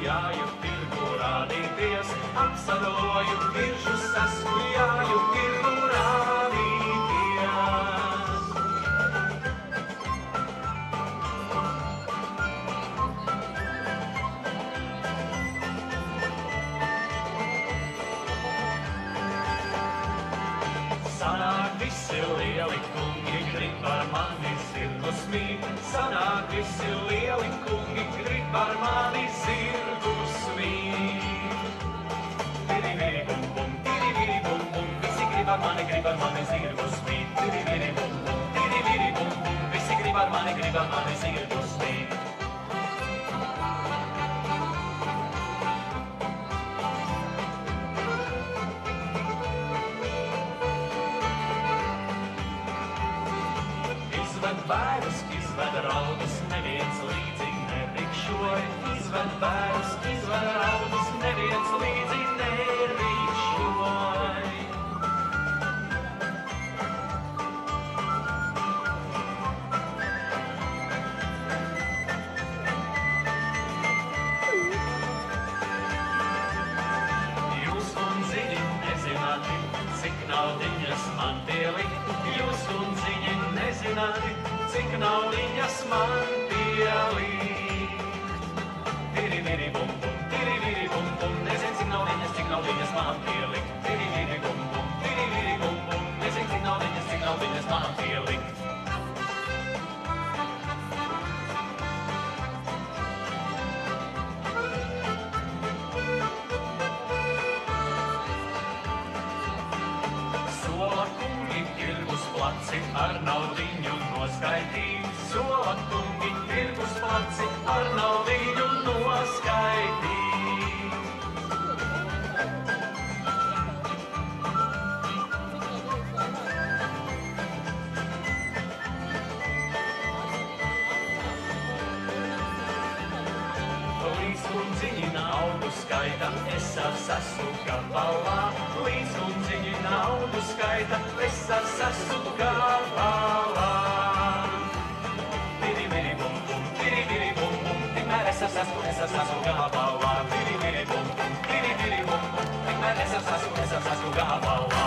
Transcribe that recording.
jāju tirgu rādīties, apsaroju viržus, esmu jāju tirgu rādīties. Sanāk visi lieli kungi, grib ar mani zirgu smīt. Sanāk visi lieli kungi, grib ar mani zirgu smīt. Viri, viri, bum, bum, viri, viri, bum, bum, visi grib ar mani zirgu smīt. Viri, viri, bum, bum, viri, viri, bum, bum, visi grib ar mani zirgu smīt. Izved bērus, izved raudus, neviens līdzi nerikšoj. Izved bērus, izved raudus, neviens līdzi nerikšoj. Jūs un ziņi nezināti, cik naudiņas man pielikt. Jūs un ziņi nezināti, cik naudiņas man pielikt. Viri, viri, bum, bum, viri, viri, bum, bum, nezin, cik naudiņas man pielikt. Viri, viri, bum, bum, viri, viri, bum, bum, nezin, cik naudiņas man pielikt. Sola kungi tirgus placi ar naudiņu noskaitīt. Sola kungi tirgus placi ar naudiņu noskaitīt. Līdz kundziņi naudu skaita, es ar sasu gabalā. Līdz kundziņi naudu skaita, es ar sasu gabalā. Viri, viri, bum, bum, viri, viri, bum, bum, tikmēr es ar sasu gabalā. Viri, viri, bum, bum, viri, viri, bum, bum, tikmēr es ar sasu gabalā.